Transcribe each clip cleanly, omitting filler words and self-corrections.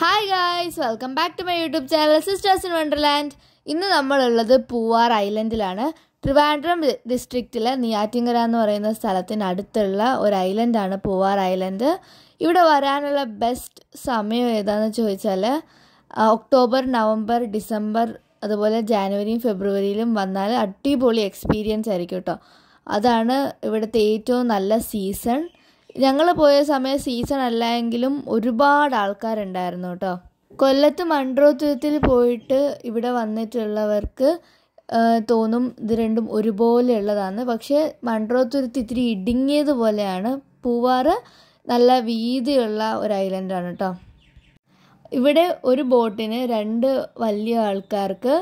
Hi guys, welcome back to my YouTube channel Sisters in Wonderland. ഇന്ന് നമ്മളുള്ളത് പൂവാർ ഐലൻഡിലാണ്. ട്രിവാൻഡ്രം ഡിസ്ട്രിക്റ്റിലെ നെയ്യാറ്റിൻകര എന്ന് പറയുന്ന സ്ഥലത്തിനടുത്തുള്ള ഒരു ഐലൻഡാണ് പൂവാർ ഐലൻഡ്. ഇവിടെ വരാനുള്ള ബെസ്റ്റ് സമയം ഏതാണെന്ന് ചോദിച്ചാൽ ഒക്ടോബർ, നവംബർ, ഡിസംബർ അതുപോലെ ജാനുവരിയും ഫെബ്രുവരിയിലും വന്നാൽ അടിപൊളി എക്സ്പീരിയൻസ് ആയിരിക്കും കേട്ടോ. അതാണ് ഇവിടുത്തെ ഏറ്റവും നല്ല സീസൺ. ഞങ്ങൾ പോയ സമയം സീസൺ അല്ല എങ്കിലും ഒരുപാട് ആൾക്കാരുണ്ടായിരുന്നു കേട്ടോ. കൊല്ലത്ത് മൺട്രോത്തുരുത്തിൽ പോയിട്ട് ഇവിടെ വന്നിട്ടുള്ളവർക്ക് തോന്നും ഇത് രണ്ടും ഒരുപോലെ ഉള്ളതാണ്. പക്ഷേ മൺട്രോത്തുരുത്ത് ഇത്തിരി ഇടുങ്ങിയതുപോലെയാണ്. പൂവാർ നല്ല വീതിയുള്ള ഒരു ഐലൻഡാണ് കേട്ടോ. ഇവിടെ ഒരു ബോട്ടിന് 2 വലിയ ആൾക്കാർക്ക്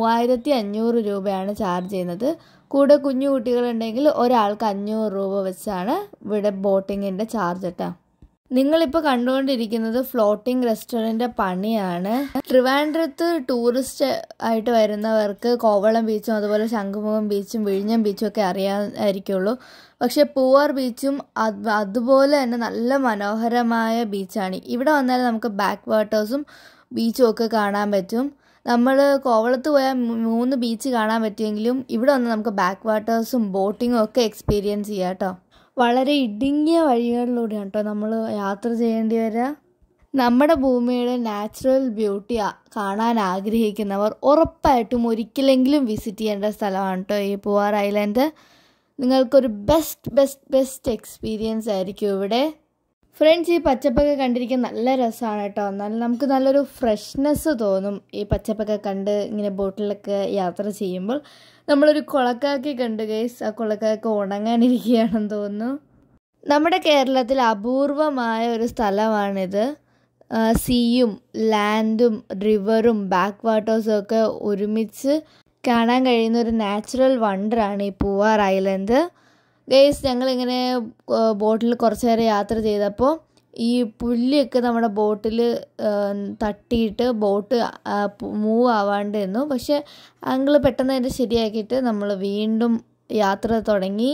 3500 രൂപയാണ് ചാർജ് ചെയ്യുന്നത്. കൂടെ കുഞ്ഞു കുട്ടികളുണ്ടെങ്കിൽ ഒരാൾക്ക് 500 രൂപ വെച്ചാണ് ഇവിടെ ബോട്ടിങ്ങിൻ്റെ ചാർജ് കേട്ടോ. നിങ്ങളിപ്പോൾ കണ്ടുകൊണ്ടിരിക്കുന്നത് ഫ്ലോട്ടിംഗ് റെസ്റ്റോറൻറ്റ് പണിയാണ്. ട്രിവാൻഡ്രത്ത് ടൂറിസ്റ്റ് ആയിട്ട് വരുന്നവർക്ക് കോവളം ബീച്ചും അതുപോലെ ശംഖുമുഖം ബീച്ചും വിഴിഞ്ഞം ബീച്ചും ഒക്കെ അറിയാമായിരിക്കുള്ളൂ. പക്ഷേ പൂവാർ ബീച്ചും അതുപോലെ തന്നെ നല്ല മനോഹരമായ ബീച്ചാണ്. ഇവിടെ വന്നാൽ നമുക്ക് ബാക്ക് വാട്ടേഴ്സും ബീച്ചും ഒക്കെ കാണാൻ പറ്റും. നമ്മൾ കോവളത്ത് പോയാൽ 3 ബീച്ച് കാണാൻ പറ്റുമെങ്കിലും ഇവിടെ വന്ന് നമുക്ക് ബാക്ക് വാട്ടേഴ്സും ബോട്ടിങ്ങും ഒക്കെ എക്സ്പീരിയൻസ് ചെയ്യാം കേട്ടോ. വളരെ ഇടുങ്ങിയ വഴികളിലൂടെയാണ് കേട്ടോ നമ്മൾ യാത്ര ചെയ്യേണ്ടി വരിക. നമ്മുടെ ഭൂമിയുടെ നാച്ചുറൽ ബ്യൂട്ടി കാണാൻ ആഗ്രഹിക്കുന്നവർ ഉറപ്പായിട്ടും ഒരിക്കലെങ്കിലും വിസിറ്റ് ചെയ്യേണ്ട സ്ഥലമാണ് കേട്ടോ ഈ പൂവാർ ഐലൻഡ്. നിങ്ങൾക്കൊരു ബെസ്റ്റ് എക്സ്പീരിയൻസ് ആയിരിക്കും ഇവിടെ. ഫ്രണ്ട്സ്, ഈ പച്ചപ്പൊക്കെ കണ്ടിരിക്കാൻ നല്ല രസമാണ് കേട്ടോ. എന്നാൽ നമുക്ക് നല്ലൊരു ഫ്രഷ്നെസ് തോന്നും ഈ പച്ചപ്പൊക്കെ കണ്ട് ഇങ്ങനെ ബോട്ടിലൊക്കെ യാത്ര ചെയ്യുമ്പോൾ. നമ്മളൊരു കുളക്കാക്കി കണ്ടു ഗൈസ്. ആ കുളക്കാക്കി ഉണങ്ങാനിരിക്കുകയാണെന്ന് തോന്നുന്നു. നമ്മുടെ കേരളത്തിൽ അപൂർവമായ ഒരു സ്ഥലമാണിത്. സീയും ലാൻഡും റിവറും ബാക്ക് വാട്ടേഴ്സും ഒക്കെ ഒരുമിച്ച് കാണാൻ കഴിയുന്ന ഒരു നാച്ചുറൽ വണ്ടറാണ് ഈ പൂവാർ ഐലൻഡ്. ഗൈസ്, ഞങ്ങളിങ്ങനെ ബോട്ടിൽ കുറച്ച് നേരം യാത്ര ചെയ്തപ്പോൾ ഈ പുല്ലിയൊക്കെ നമ്മുടെ ബോട്ടിൽ തട്ടിയിട്ട് ബോട്ട് മൂവ് ആവാണ്ട് നിന്നു. പക്ഷേ അങ്കിൾ പെട്ടെന്ന് അതിൻ്റെ ശരിയാക്കിയിട്ട് നമ്മൾ വീണ്ടും യാത്ര തുടങ്ങി.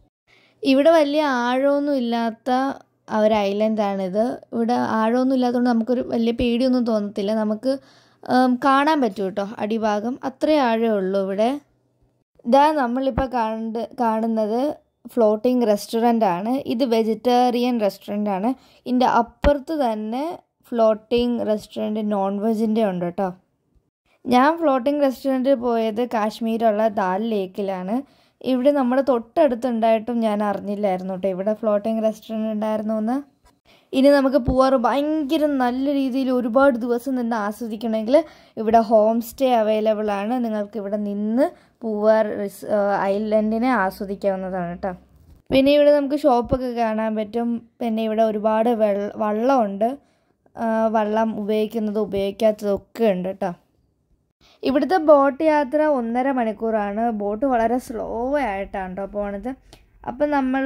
ഇവിടെ വലിയ ആഴമൊന്നും ഇല്ലാത്ത ഒരു ഐലൻഡാണിത്. ഇവിടെ ആഴമൊന്നും ഇല്ലാത്തതുകൊണ്ട് നമുക്കൊരു വലിയ പേടിയൊന്നും തോന്നത്തില്ല. നമുക്ക് കാണാൻ പറ്റും കേട്ടോ അടിഭാഗം. അത്രേ ആഴമേ ഉള്ളൂ ഇവിടെ. ഇതാ നമ്മളിപ്പോൾ കാണുന്നത് ഫ്ലോട്ടിംഗ് റെസ്റ്റോറൻ്റ് ആണ്. ഇത് വെജിറ്റേറിയൻ റെസ്റ്റോറൻ്റ് ആണ്. ഇതിൻ്റെ അപ്പുറത്ത് തന്നെ ഫ്ലോട്ടിംഗ് റെസ്റ്റോറൻറ്റ് നോൺ വെജിൻ്റെ ഉണ്ട് കേട്ടോ. ഞാൻ ഫ്ലോട്ടിംഗ് റെസ്റ്റോറൻറ്റിൽ പോയത് കാശ്മീരുള്ള ദാൽ ലേക്കിലാണ്. ഇവിടെ നമ്മുടെ തൊട്ടടുത്തുണ്ടായിട്ടും ഞാൻ അറിഞ്ഞില്ലായിരുന്നു കേട്ടോ ഇവിടെ ഫ്ലോട്ടിംഗ് റെസ്റ്റോറൻറ്റ് ഉണ്ടായിരുന്നു എന്ന്. ഇനി നമുക്ക് പൂവാർ ഭയങ്കര നല്ല രീതിയിൽ ഒരുപാട് ദിവസം നിന്ന് ആസ്വദിക്കണമെങ്കിൽ ഇവിടെ ഹോം സ്റ്റേ അവൈലബിൾ ആണ്. നിങ്ങൾക്ക് ഇവിടെ നിന്ന് പൂവാർ ഐലൻഡിനെ ആസ്വദിക്കാവുന്നതാണ് കേട്ടോ. പിന്നെ ഇവിടെ നമുക്ക് ഷോപ്പൊക്കെ കാണാൻ പറ്റും. പിന്നെ ഇവിടെ ഒരുപാട് വള്ളമുണ്ട്. വള്ളം ഉപയോഗിക്കുന്നതും ഉപയോഗിക്കാത്തതും ഒക്കെ ഉണ്ട് കേട്ടോ. ഇവിടുത്തെ ബോട്ട് യാത്ര 1.5 മണിക്കൂറാണ്. ബോട്ട് വളരെ സ്ലോ ആയിട്ടാണ് കേട്ടോ പോണത്. അപ്പം നമ്മൾ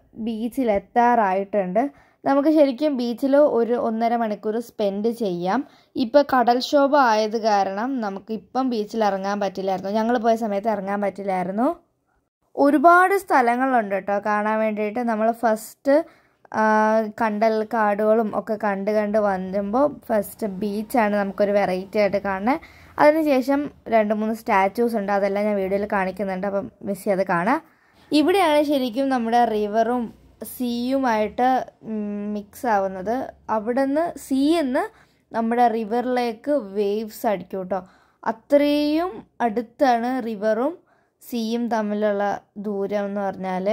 ബീച്ചിലെത്താറായിട്ടുണ്ട്. നമുക്ക് ശരിക്കും ബീച്ചിൽ ഒരു 1.5 മണിക്കൂർ സ്പെൻഡ് ചെയ്യാം. ഇപ്പോൾ കടൽക്ഷോഭം ആയത് കാരണം നമുക്ക് ഇപ്പം ബീച്ചിൽ ഇറങ്ങാൻ പറ്റില്ലായിരുന്നു. ഞങ്ങൾ പോയ സമയത്ത് ഇറങ്ങാൻ പറ്റില്ലായിരുന്നു. ഒരുപാട് സ്ഥലങ്ങളുണ്ട് കേട്ടോ കാണാൻ വേണ്ടിയിട്ട്. നമ്മൾ ഫസ്റ്റ് കണ്ടൽ കാടുകളും ഒക്കെ കണ്ട് വരുമ്പോൾ ഫസ്റ്റ് ബീച്ചാണ് നമുക്കൊരു വെറൈറ്റി ആയിട്ട് കാണുന്നത്. അതിനുശേഷം 2-3 സ്റ്റാച്യൂസ് ഉണ്ട്. അതെല്ലാം ഞാൻ വീഡിയോയിൽ കാണിക്കുന്നുണ്ട്. അപ്പം മിസ് ചെയ്ത് കാണാം. ഇവിടെയാണ് ശരിക്കും നമ്മുടെ റിവറും സീയുമായിട്ട് മിക്സ് ആവുന്നത്. അവിടെ നിന്ന് സീന്ന് നമ്മുടെ റിവറിലേക്ക് വേവ്സ് അടിക്കും കേട്ടോ. അത്രയും അടുത്താണ് റിവറും സീയും തമ്മിലുള്ള ദൂരം എന്ന് പറഞ്ഞാൽ.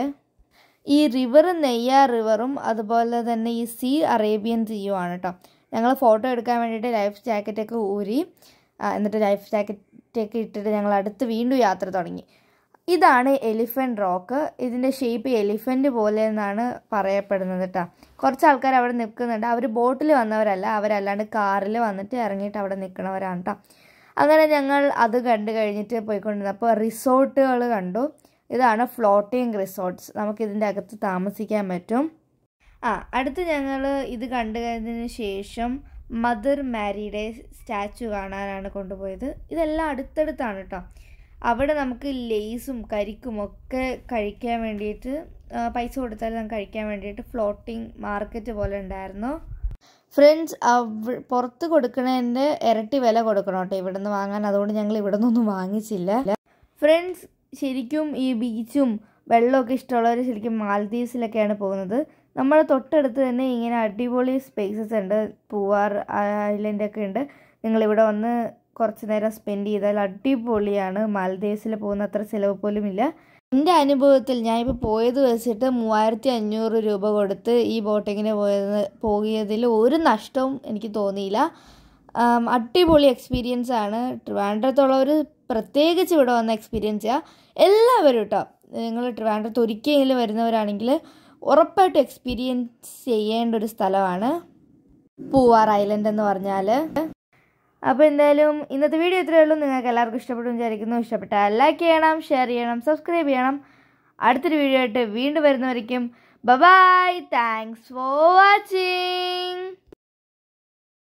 ഈ റിവർ നെയ്യാർ റിവറും അതുപോലെ തന്നെ ഈ സീ അറേബ്യൻ സീയുമാണ് കേട്ടോ. ഞങ്ങൾ ഫോട്ടോ എടുക്കാൻ വേണ്ടിയിട്ട് ലൈഫ് ജാക്കറ്റൊക്കെ ഊരി എന്നിട്ട് ലൈഫ് ജാക്കറ്റൊക്കെ ഇട്ടിട്ട് ഞങ്ങൾ അടുത്ത് വീണ്ടും യാത്ര തുടങ്ങി. ഇതാണ് എലിഫൻറ്റ് റോക്ക്. ഇതിൻ്റെ ഷേപ്പ് എലിഫൻറ്റ് പോലെ എന്നാണ് പറയപ്പെടുന്നത് കേട്ടോ. കുറച്ച് ആൾക്കാർ അവിടെ നിൽക്കുന്നുണ്ട്. അവർ ബോട്ടിൽ വന്നവരല്ല, അവരല്ലാണ്ട് കാറിൽ വന്നിട്ട് ഇറങ്ങിയിട്ട് അവിടെ നിൽക്കണവരാണ് കേട്ടോ. അങ്ങനെ ഞങ്ങൾ അത് കണ്ടു കഴിഞ്ഞിട്ട് പോയിക്കൊണ്ടിരുന്നപ്പോൾ റിസോർട്ടുകൾ കണ്ടു. ഇതാണ് ഫ്ലോട്ടിംഗ് റിസോർട്ട്സ്. നമുക്കിതിൻ്റെ അകത്ത് താമസിക്കാൻ പറ്റും. അടുത്ത് ഞങ്ങൾ ഇത് കണ്ടു കഴിഞ്ഞതിന് ശേഷം മദർ മാരിയുടെ സ്റ്റാച്ചു കാണാനാണ് കൊണ്ടുപോയത്. ഇതെല്ലാം അടുത്തടുത്താണ് കേട്ടോ. അവിടെ നമുക്ക് ലേസും കരിക്കും ഒക്കെ കഴിക്കാൻ വേണ്ടിയിട്ട് പൈസ കൊടുത്താൽ നമുക്ക് കഴിക്കാൻ വേണ്ടിയിട്ട് ഫ്ലോട്ടിംഗ് മാർക്കറ്റ് പോലെ ഉണ്ടായിരുന്നു. ഫ്രണ്ട്സ്, പുറത്ത് കൊടുക്കണതിൻ്റെ ഇരട്ടി വില കൊടുക്കണം കേട്ടോ ഇവിടെ നിന്ന് വാങ്ങാൻ. അതുകൊണ്ട് ഞങ്ങൾ ഇവിടെ നിന്നൊന്നും വാങ്ങിച്ചില്ല. ഫ്രണ്ട്സ്, ശരിക്കും ഈ ബീച്ചും വെള്ളമൊക്കെ ഇഷ്ടമുള്ളവർ ശരിക്കും മാൽദീവ്സിലൊക്കെയാണ് പോകുന്നത്. നമ്മുടെ തൊട്ടടുത്ത് തന്നെ ഇങ്ങനെ അടിപൊളി സ്പേസസ് ഉണ്ട്. പൂവാർ ഐലൻഡൊക്കെ ഉണ്ട്. നിങ്ങളിവിടെ വന്ന് കുറച്ച് നേരം സ്പെൻഡ് ചെയ്താൽ അടിപൊളിയാണ്. മാൽദീവ്സിൽ പോകുന്ന അത്ര ചിലവ് പോലും ഇല്ല. എൻ്റെ അനുഭവത്തിൽ ഞാനിപ്പോൾ പോയത് വെച്ചിട്ട് 3500 രൂപ കൊടുത്ത് ഈ ബോട്ടിങ്ങിന് പോയതിൽ ഒരു നഷ്ടവും എനിക്ക് തോന്നിയില്ല. അടിപൊളി എക്സ്പീരിയൻസ് ആണ്. ട്രിവാൻഡ്രത്തുള്ളവർ പ്രത്യേകിച്ച് ഇവിടെ വന്ന് എക്സ്പീരിയൻസ് ചെയ്യുക. എല്ലാവരും കേട്ടോ, നിങ്ങൾ ട്രിവാൻഡ്രത്ത് ഒരിക്കലെങ്കിലും വരുന്നവരാണെങ്കിൽ ഉറപ്പായിട്ടും എക്സ്പീരിയൻസ് ചെയ്യേണ്ട ഒരു സ്ഥലമാണ് പൂവാർ ഐലൻഡ് എന്ന് പറഞ്ഞാൽ. അപ്പോൾ എന്തായാലും ഇന്നത്തെ വീഡിയോ ഇത്രയേ ഉള്ളൂ. നിങ്ങൾക്ക് എല്ലാവർക്കും ഇഷ്ടപ്പെട്ടു വിചാരിക്കുന്നു. ഇഷ്ടപ്പെട്ടാൽ ലൈക്ക് ചെയ്യണം, ഷെയർ ചെയ്യണം, സബ്സ്ക്രൈബ് ചെയ്യണം. അടുത്തൊരു വീഡിയോ ആയിട്ട് വീണ്ടും വരുന്നവരേക്കും ബൈ. Thanks for watching.